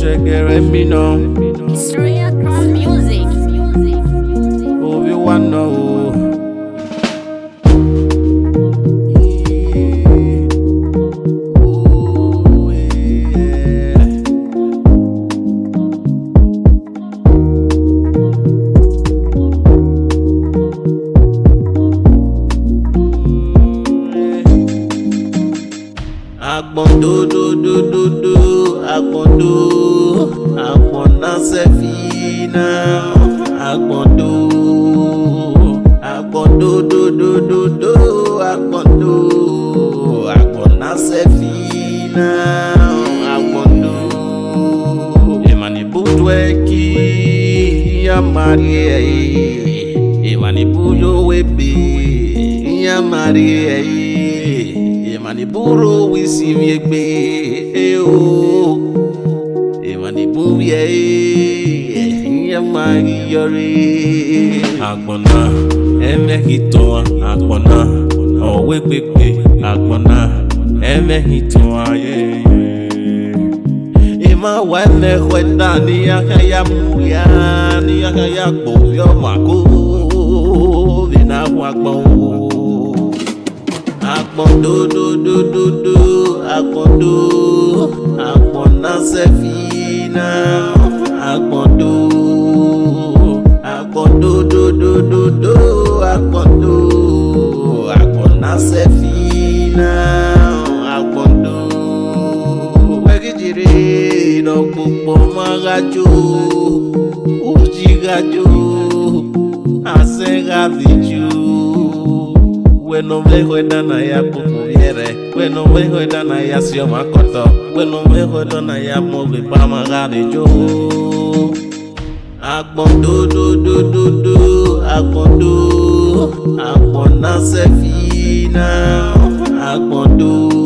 Shaggy me know. Straight across music. Obi-Wan know. Agbon do, agbon na sefina. Agbon do, agbon na sefina. Agbon do, emani budweki ya Maria, emani buyo webi ya Maria. Emani buro wisi viegbe o. Emani buvie yamari yori. Agbona emehitoa agbona owe pepe agbona emehitoa ye. Ema wale kwenda ni yakaya muya ni yakaya boyo mako vina wakbo. Agbon do, agbon na sefina. Agbon do, agbon na sefina. Agbon do, wekijiri no kupo magajo, ujigajo, asega viju. Bueno me dana ya pupuere, bueno me dana ya sio makoto, bueno me dana ya mobi pa magade jo. Agbon do, agbon na sefina. Agbon do.